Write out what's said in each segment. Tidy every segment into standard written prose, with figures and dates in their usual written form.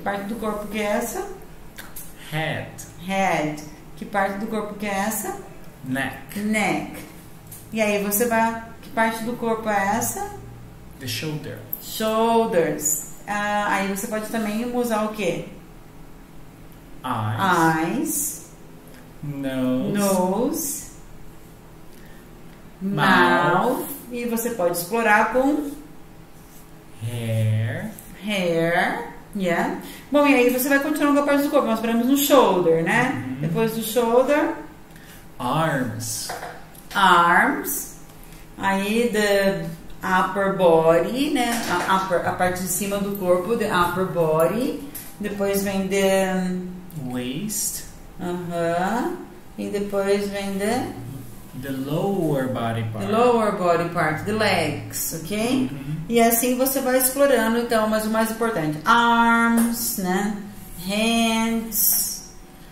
parte do corpo que é essa? Head. Head. Que parte do corpo que é essa? Neck. Neck. E aí você vai... Que parte do corpo é essa? The shoulder. Shoulders. Aí você pode também usar o quê? Eyes. Nose. Mouth. E você pode explorar com Hair. Yeah. Bom, e aí você vai continuando com a parte do corpo. Nós paramos no shoulder, né? Depois do shoulder, Arms. Aí the upper body, né? A parte de cima do corpo, the upper body. Depois vem the Waist. E depois vem The lower body part. the lower body part, the legs, ok? E assim você vai explorando, então, mas o mais importante, arms, né? Hands,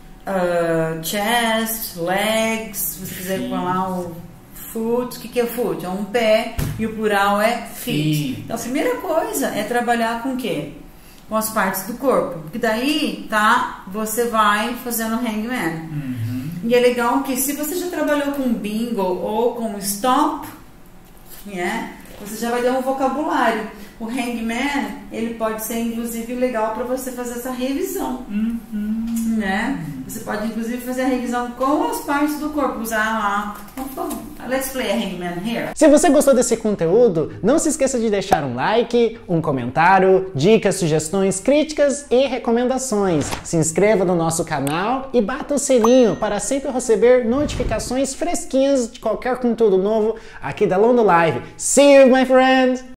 chest, legs, se você quiser falar o foot, o que é foot? É um pé e o plural é feet. Então a primeira coisa é trabalhar com o quê? Com as partes do corpo, porque daí, tá, você vai fazendo hangman. E é legal que se você já trabalhou com bingo ou com stop, né, você já vai ter um vocabulário. O hangman, ele pode ser inclusive legal para você fazer essa revisão, né? Você pode inclusive fazer a revisão com as partes do corpo, usar lá. Let's play a hangman here. Se você gostou desse conteúdo, não se esqueça de deixar um like, um comentário, dicas, sugestões, críticas e recomendações. Se inscreva no nosso canal e bata o sininho para sempre receber notificações fresquinhas de qualquer conteúdo novo aqui da Londo Live. See you, my friend!